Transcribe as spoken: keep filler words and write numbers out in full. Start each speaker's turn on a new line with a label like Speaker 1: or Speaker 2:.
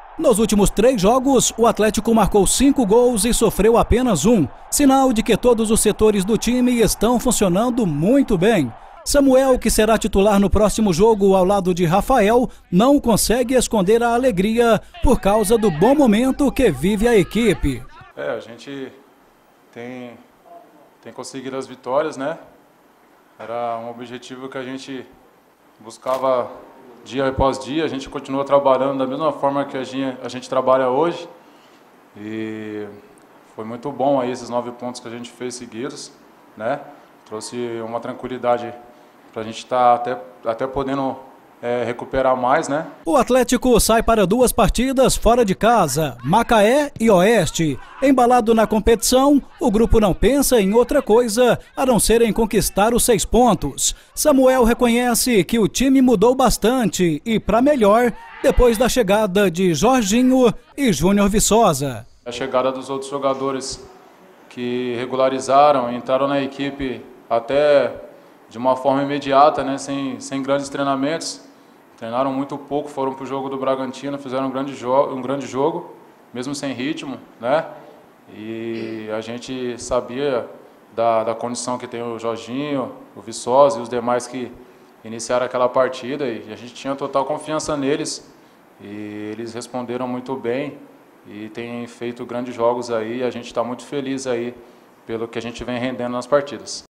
Speaker 1: Nos últimos três jogos, o Atlético marcou cinco gols e sofreu apenas um. Sinal de que todos os setores do time estão funcionando muito bem. Samuel, que será titular no próximo jogo ao lado de Rafael, não consegue esconder a alegria por causa do bom momento que vive a equipe.
Speaker 2: É, a gente tem, tem conseguido as vitórias, né? Era um objetivo que a gente buscava dia após dia. A gente continua trabalhando da mesma forma que a gente, a gente trabalha hoje. E foi muito bom aí esses nove pontos que a gente fez seguidos, né? Trouxe uma tranquilidade para a gente estar tá até, até podendo é, recuperar mais, né?
Speaker 1: O Atlético sai para duas partidas fora de casa, Macaé e Oeste. Embalado na competição, o grupo não pensa em outra coisa a não ser em conquistar os seis pontos. Samuel reconhece que o time mudou bastante e para melhor depois da chegada de Jorginho e Júnior Viçosa.
Speaker 2: A chegada dos outros jogadores que regularizaram, entraram na equipe até de uma forma imediata, né, sem, sem grandes treinamentos. Treinaram muito pouco, foram para o jogo do Bragantino, fizeram um grande, jo um grande jogo, mesmo sem ritmo, né? E a gente sabia da, da condição que tem o Jorginho, o Viçosa e os demais que iniciaram aquela partida, e a gente tinha total confiança neles, e eles responderam muito bem e têm feito grandes jogos aí, e a gente está muito feliz aí pelo que a gente vem rendendo nas partidas.